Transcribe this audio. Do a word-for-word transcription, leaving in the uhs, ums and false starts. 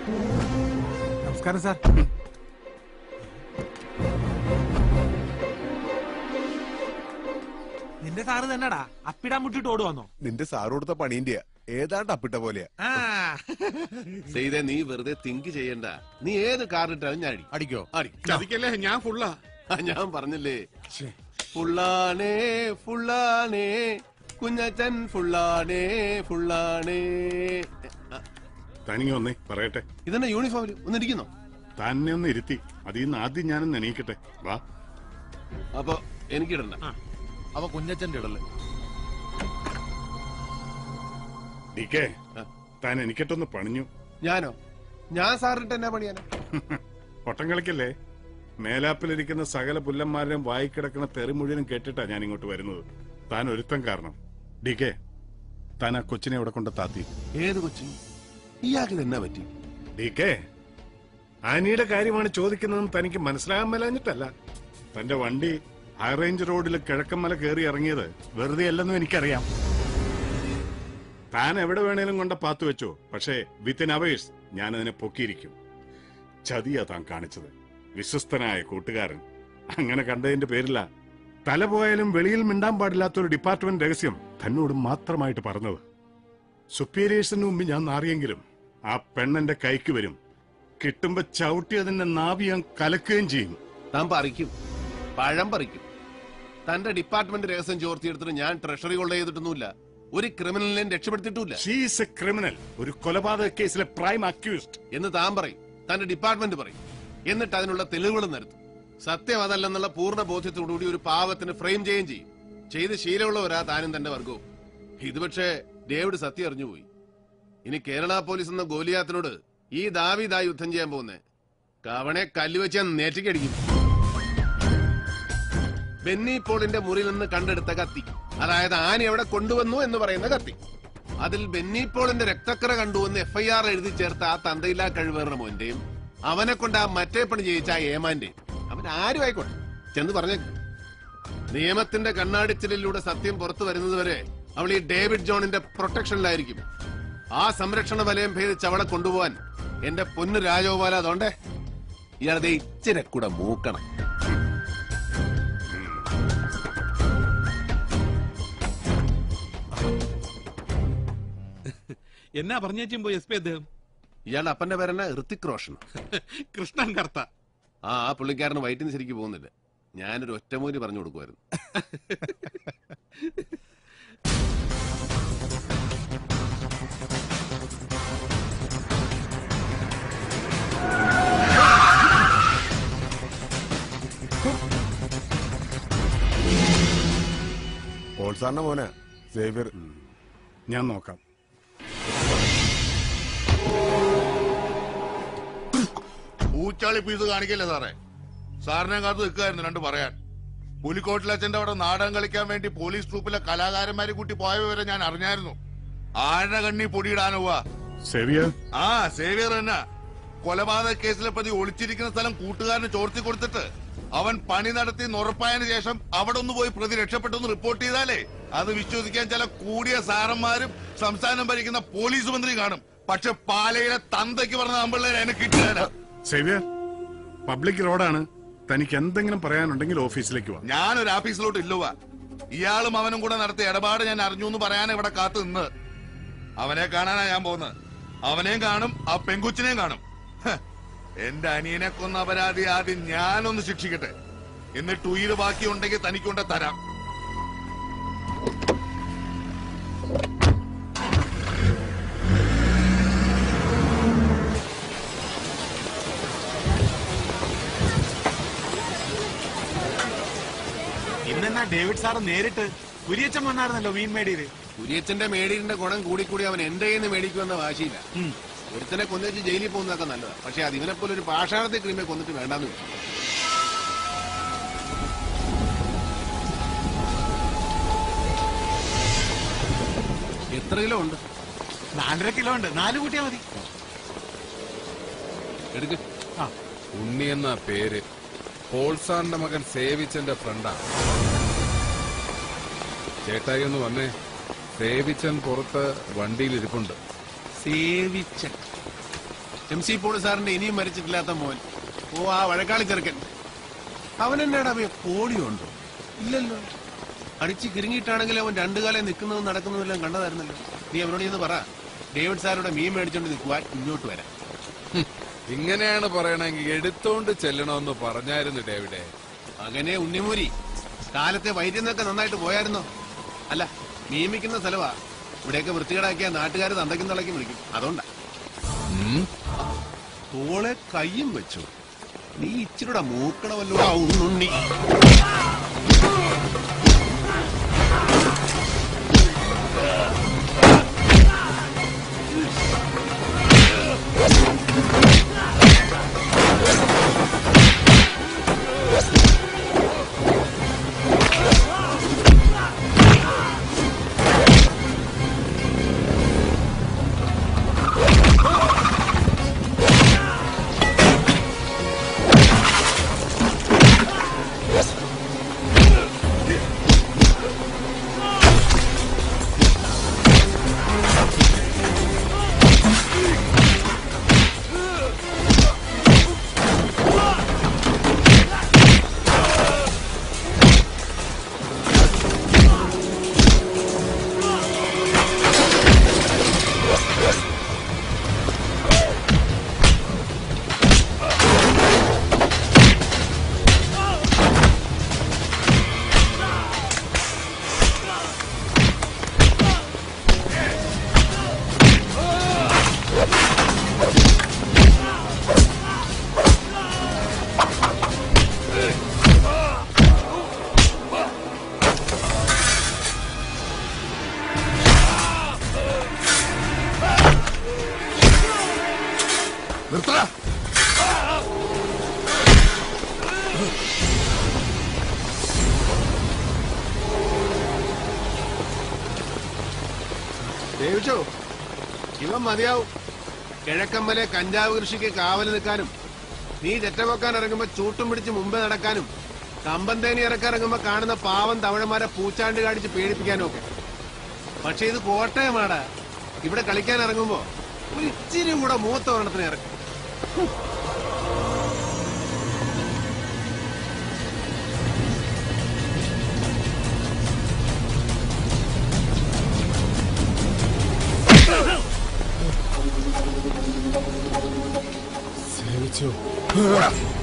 നമസ്കാരം സാർ. നിന്റെ സാറ് തന്നെടാ അപ്പിടാൻ മുട്ടിട്ട് ഓടുവന്നോ? നിന്റെ സാറ് കൊടുത്ത പണീന്റെ ഏതാണ്ട് അപ്പിട്ട പോലെയാ. ചെയ്തേ, നീ വെറുതെ തിങ്ക് ചെയ്യണ്ട. നീ ഏത് കാറിട്ടാലും ഞാൻ അടിക്കോ? അടിക്കല്ലേ, ഞാൻ ഫുള്ളാ. ഞാൻ പറഞ്ഞില്ലേ ഫുള്ളാണേ ഫുള്ളാണേ കുഞ്ഞച്ചൻ ഫുള്ളാണേ ഫുള്ളാണേ. തനിങ്ങ ഒന്നേ പറയട്ടെ. ഇതെന്നെ യൂണിഫോമിൽ ഒന്നിരിക്കുന്നോ? തന്നെ ഒന്ന് ഇരുത്തി അതിന്ന് ആദ്യം ഞാനൊന്ന് എണീക്കട്ടെ. വാ. അപ്പൊ എനിക്കിടണ്ട. അവ കുഞ്ഞച്ചന്റെ ഇടല്ലേ. ഡി കെ, താൻ എനിക്കിട്ടൊന്ന് പണിഞ്ഞു. ഞാനോ? ഞാൻ സാറിട്ട് എന്നാ പണിയാനോ? പൊട്ടം കളിക്കല്ലേ. മേലാപ്പിലിരിക്കുന്ന സകല പുല്ലന്മാരുടെയും വായിക്കിടക്കുന്ന തെറി മുഴുവനും കേട്ടിട്ടാ ഞാൻ ഇങ്ങോട്ട് വരുന്നത്. താൻ ഒരുത്തം കാരണം. ഡി കെ, താൻ ആ കൊച്ചിനെ ഇവിടെ കൊണ്ട് താത്തി. ഏത് കൊച്ചിന്? ഇയാൾക്ക് എന്നാ പറ്റി? ഡി കെ, ആനിയുടെ കാര്യമാണ് ചോദിക്കുന്നതെന്ന് തനിക്ക് മനസ്സിലാകാൻ മേലാഞ്ഞിട്ടല്ല. തന്റെ വണ്ടി ഹൈറേഞ്ച് റോഡിൽ കിഴക്കമ്മല കയറി ഇറങ്ങിയത് വെറുതെ അല്ലെന്നും എനിക്കറിയാം. താൻ എവിടെ വേണേലും കൊണ്ട് പാത്തു വെച്ചോ, പക്ഷേ വിത്തിൻ അവേഴ്സ് ഞാൻ അതിനെ പൊക്കിയിരിക്കും. ചതിയാ താൻ കാണിച്ചത്. വിശ്വസ്തനായ കൂട്ടുകാരൻ അങ്ങനെ കണ്ടതിന്റെ പേരില്ല തല പോയാലും വെളിയിൽ മിണ്ടാൻ പാടില്ലാത്തൊരു ഡിപ്പാർട്ട്മെന്റ് രഹസ്യം തന്നോട് മാത്രമായിട്ട് പറഞ്ഞത്. സുപ്പീരിയേഴ്സിന് മുമ്പ് ഞാൻ നാറിയെങ്കിലും ആ പെണ്ണെന്റെ കൈക്ക് വരും. കിട്ടുമ്പോ ചവിട്ടി അതിന്റെ നാവി ഞാൻ കലക്കുകയും ചെയ്യും. താൻ പറിക്കും, പഴം പറിക്കും. തന്റെ ഡിപ്പാർട്ട്മെന്റ് രഹസ്യം ചോർത്തിയെടുത്തിട്ട് ഞാൻ ട്രഷറി കൊള്ള ചെയ്തിട്ടൊന്നുമില്ല. ഒരു ക്രിമിനലിനെ രക്ഷപ്പെടുത്തിയിട്ടില്ല. ഷീസ് എ ക്രിമിനൽ, ഒരു കൊലപാതക കേസിലെ പ്രൈം അക്യൂസ്ഡ് എന്ന് താൻ പറയും, തന്റെ ഡിപ്പാർട്ട്മെന്റ് പറയും. എന്നിട്ട് അതിനുള്ള തെളിവുകൾ നിരത്തും. സത്യം അതല്ലെന്നുള്ള പൂർണ്ണ ബോധ്യത്തോടുകൂടി ഒരു പാവത്തിന് ഫ്രെയിം ചെയ്യുകയും ചെയ്യും. ചെയ്ത് ശീലമുള്ളവരാ താനും തന്റെ വർഗവും. ഇത് പക്ഷേ ഡേവിഡ് സത്യം അറിഞ്ഞുപോയി. ഇനി കേരള പോലീസ് എന്ന ഗോലിയാത്തിനോട് ഈ ദാവീദാ യുദ്ധം ചെയ്യാൻ പോകുന്നേ. കവണെ കല്ലുവെച്ച് നെറ്റിക്കടിക്കും. ബെന്നി പോളിന്റെ മുറിയിൽ നിന്ന് കണ്ടെടുത്ത കത്തി, അതായത് ആന എവിടെ കൊണ്ടുവന്നു എന്ന് പറയുന്ന കത്തി, അതിൽ ബെന്നി പോളിന്റെ രക്തക്കറ കണ്ടുവന്ന് എഫ് ഐ ആർ എഴുതി ചേർത്ത ആ തന്തയില്ലാ കഴിവേറുന്ന മോന്റെയും അവനെ കൊണ്ട് ആ മറ്റേ പണി ചെയ്യിച്ച ആ ഏമാന്റെയും, അവൻ ആരും ആയിക്കോട്ടെ, ചെന്ന് പറഞ്ഞേക്കും. നിയമത്തിന്റെ കണ്ണാടിച്ചിലിലൂടെ സത്യം പുറത്തു വരുന്നതുവരെ അവൾ ഈ ഡേവിഡ് ജോണിന്റെ പ്രൊട്ടക്ഷനിലായിരിക്കും. ആ സംരക്ഷണ വലയം ഭേദിച്ച് അവളെ കൊണ്ടുപോവാൻ എന്റെ പൊന്നു രാജഗോപാല, അതുകൊണ്ടേ ഇയാളത് ഇച്ചിരി കൂടെ മൂക്കണം. എന്നാ പറഞ്ഞേച്ചുമ്പോ എസ് പി അദ്ദേഹം? ഇയാളുടെ അപ്പന്റെ പേരെന്നാ? ഋത്തിക് റോഷൻ. കൃഷ്ണൻ കർത്ത. ആ ആ പുള്ളിക്കാരന് വയറ്റിന് ശരിക്കും പോകുന്നില്ല. ഞാനൊരു ഒറ്റമൂലി പറഞ്ഞു കൊടുക്കുമായിരുന്നു. പോൾസാറിന്റെ മോനെ സേവ്യർ. ഞാൻ നോക്കാം. ഊച്ചാളി പീസ് കാണിക്കല്ലേ സാറേ? സാറിനെ കാത്തു നിൽക്കായിരുന്നു രണ്ട് പറയാൻ. പുലിക്കോട്ടിലച്ഛന്റെ അവിടെ നാടകം കളിക്കാൻ വേണ്ടി പോലീസ് ട്രൂപ്പിലെ കലാകാരന്മാരെ കൂട്ടി പോയ വിവരം ഞാൻ അറിഞ്ഞായിരുന്നു. ആരുടെ കണ്ണി പൊടിയിടാനുവാ? സേവിയർ. ആ സേവിയർ തന്നെ. കൊലപാതക കേസിലെ പ്രതി ഒളിച്ചിരിക്കുന്ന സ്ഥലം കൂട്ടുകാരന് ചോർത്തി കൊടുത്തിട്ട് അവൻ പണി നടത്തി ഉറപ്പായതിനു ശേഷം അവിടെ ഒന്ന് പോയി പ്രതി രക്ഷപ്പെട്ടെന്ന് റിപ്പോർട്ട് ചെയ്താലേ അത് വിശ്വസിക്കാൻ ചില കൂടിയ സാറന്മാരും സംസ്ഥാനം ഭരിക്കുന്ന പോലീസ് മന്ത്രി കാണും. പക്ഷെ പാലയിലെ തന്തയ്ക്ക് പറഞ്ഞ ആമ്പിള്ളേരെ അതിനെ കിട്ടുകയാണ്. സേവിയർ, പബ്ലിക് റോഡാണ്. തനിക്ക് എന്തെങ്കിലും പറയാനുണ്ടെങ്കിൽ ഓഫീസിലേക്ക് വാ. ഞാനൊരു ഓഫീസിലോട്ട് ഇല്ലുവാ. ഇയാളും അവനും കൂടെ നടത്തിയ ഇടപാട് ഞാൻ അറിഞ്ഞു എന്ന് പറയാൻ ഇവിടെ കാത്തു നിന്ന്. അവനെ കാണാനാ ഞാൻ പോകുന്നത്. അവനെയും കാണും, ആ പെങ്കുച്ചിനെയും കാണും. എന്റെ അനിയനെ കൊന്ന അപരാധി ആദ്യം ഞാനൊന്ന് ശിക്ഷിക്കട്ടെ, എന്നിട്ട് ഉയിര് ബാക്കിയുണ്ടെങ്കിൽ തനിക്കൊണ്ട് തരാം. ഇന്നെന്നാ ഡേവിഡ് സാറ് നേരിട്ട് കുര്യച്ചൻ വന്നായിരുന്നല്ലോ വീൺ മേടിയില്. കുര്യച്ചന്റെ മേടീരിന്റെ ഗുണം കൂടിക്കൂടി അവൻ എന്റെ കയ്യിൽ നിന്ന് മേടിക്കുമെന്ന വാശിയില്ല. ഒരുത്തനെ കൊന്നിട്ട് ജയിലിൽ പോകുന്നതൊക്കെ നല്ലതാ. പക്ഷെ അത് ഇവനെ പോലെ ഒരു പാഷാണത്തെ ക്രീമെ കൊന്നിട്ട് വേണ്ടാന്ന് വെച്ചു. എത്ര കിലോ ഉണ്ട്? നാലര കിലോ ഉണ്ട്. നാല് കൂട്ടിയാ മതി. എടുക്ക്. ഉണ്ണി എന്ന പേര് പോൾസാറിന്റെ മകൻ സേവിച്ചന്റെ ഫ്രണ്ടാണ്. ചേട്ടായി ഒന്ന് വന്നേ. സേവിച്ചൻ പുറത്ത് വണ്ടിയിൽ ഇരിപ്പുണ്ട്. സേവിച്ചൻ എം സി പോൾ സാറിന്റെ ഇനിയും മരിച്ചിട്ടില്ലാത്ത മോൻ. ഓ, ആ വഴക്കാളി ചെറുക്കൻ. അവൻ എന്നാടാ കോടിയുണ്ടോ? ഇല്ലല്ലോ. അടിച്ച് കിരിങ്ങിയിട്ടാണെങ്കിൽ അവൻ രണ്ടു കാലം നിൽക്കുന്നതും നടക്കുന്നതെല്ലാം കണ്ടതായിരുന്നല്ലോ. നീ അവനോട് ഇന്ന് പറ, ഡേവിഡ് സാറുടെ മീൻ മേടിച്ചോണ്ട് നിൽക്കുവാൻ ഇങ്ങോട്ട് വരാം. ഇങ്ങനെയാണ് പറയണമെങ്കിൽ എടുത്തോണ്ട് ചെല്ലണമെന്ന് പറഞ്ഞായിരുന്നു ഡേവിഡേ. അങ്ങനെ ഉണ്ണിമൂരി, കാലത്തെ വൈദ്യുന്നൊക്കെ നന്നായിട്ട് പോയായിരുന്നോ? അല്ല, നിയമിക്കുന്ന സ്ഥലവാ. ഇവിടെയൊക്കെ വൃത്തികേടാക്കിയ നാട്ടുകാർ തന്തയ്ക്കും തളയ്ക്കും വിളിക്കും. അതുകൊണ്ടാ. തോളെ കയ്യും വെച്ചു. നീ ഇച്ചിരൂടെ മൂക്കണമല്ലോ ഉണ്ണുണ്ണി. ദേവിച്ചോ, ഇവൻ മതിയാവും. കിഴക്കമ്മലെ കഞ്ചാവ് കൃഷിക്ക് കാവല് നിൽക്കാനും, നീ ചെറ്റവെക്കാൻ ഇറങ്ങുമ്പോ ചൂട്ടും പിടിച്ച് മുമ്പേ നടക്കാനും, കമ്പന്തേനി ഇറക്കിറങ്ങുമ്പോ കാണുന്ന പാവം തവഴന്മാരെ പൂച്ചാണ്ട് കാടിച്ച് പേടിപ്പിക്കാനും ഒക്കെ. പക്ഷെ ഇത് കോട്ടയമാടാ. ഇവിടെ കളിക്കാൻ ഇറങ്ങുമ്പോ ഒരു ഇച്ചിരി കൂടെ മൂത്ത വർണ്ണത്തിന് ഇറക്കും. സേവിച്ചു.